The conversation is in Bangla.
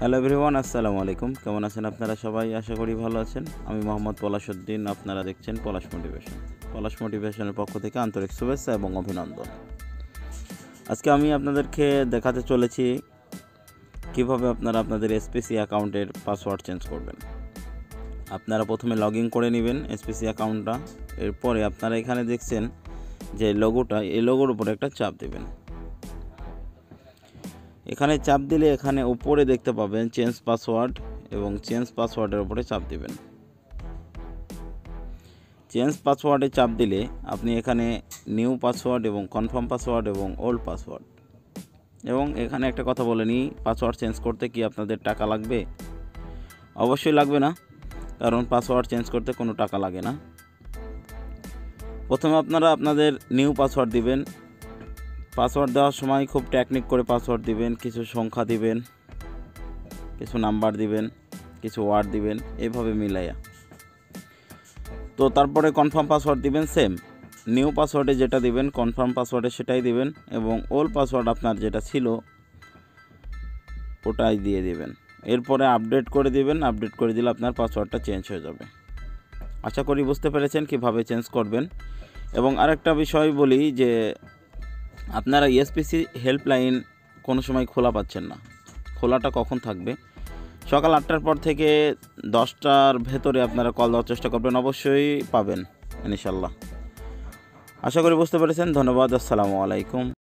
হ্যালো এভরিওয়ান, আসসালামু আলাইকুম। কেমন আছেন আপনারা সবাই? আশা করি ভালো আছেন। আমি মোহাম্মদ পলাশুদ্দিন। আপনারা দেখছেন পলাশ মোটিভেশন। পলাশ মোটিভেশনের পক্ষ থেকে আন্তরিক শুভেচ্ছা এবং অভিনন্দন। আজকে আমি আপনাদেরকে দেখাতে চলেছি কিভাবে আপনারা আপনাদের এসপিসি অ্যাকাউন্টের পাসওয়ার্ড চেঞ্জ করবেন। আপনারা প্রথমে লগ ইন করে নেবেন এসপিসি অ্যাকাউন্টটা। এরপরে আপনারা এখানে দেখছেন যে লোগোটা, এই লোগোর উপরে একটা চাপ দেবেন। এখানে চাপ দিলে এখানে উপরে দেখতে পাবেন চেঞ্জ পাসওয়ার্ড, এবং চেঞ্জ পাসওয়ার্ডের উপরে চাপ দিবেন। চেঞ্জ পাসওয়ার্ডে চাপ দিলে আপনি এখানে নিউ পাসওয়ার্ড এবং কনফার্ম পাসওয়ার্ড এবং ওল্ড পাসওয়ার্ড, এবং এখানে একটা কথা বলে নিই, পাসওয়ার্ড চেঞ্জ করতে কি আপনাদের টাকা লাগবে? অবশ্যই লাগবে না, কারণ পাসওয়ার্ড চেঞ্জ করতে কোনো টাকা লাগে না। প্রথমে আপনারা আপনাদের নিউ পাসওয়ার্ড দিবেন। পাসওয়ার্ড দেওয়ার সময় খুব টেকনিক করে পাসওয়ার্ড দিবেন। কিছু সংখ্যা দিবেন, কিছু নাম্বার দিবেন, কিছু ওয়ার্ড দিবেন, এইভাবে মিলাইয়া। তো তারপরে কনফার্ম পাসওয়ার্ড দিবেন। সেম নিউ পাসওয়ার্ডে যেটা দিবেন কনফার্ম পাসওয়ার্ডে সেটাই দিবেন, এবং ওল্ড পাসওয়ার্ড আপনার যেটা ছিল ওটাই দিয়ে দিবেন। এরপরে আপডেট করে দিবেন। আপডেট করে দিলে আপনার পাসওয়ার্ডটা চেঞ্জ হয়ে যাবে। আশা করি বুঝতে পেরেছেন কিভাবে চেঞ্জ করবেন। এবং আরেকটা বিষয় বলি যে আপনারা এসপিসি হেল্পলাইন কোনো সময় খোলা পাচ্ছেন না। খোলাটা কখন থাকবে? সকাল 8টার পর থেকে 10টার ভেতরে আপনারা কল দেওয়ার চেষ্টা করবেন, অবশ্যই পাবেন ইনশাল্লাহ। আশা করি বুঝতে পেরেছেন। ধন্যবাদ। আসসালামু আলাইকুম।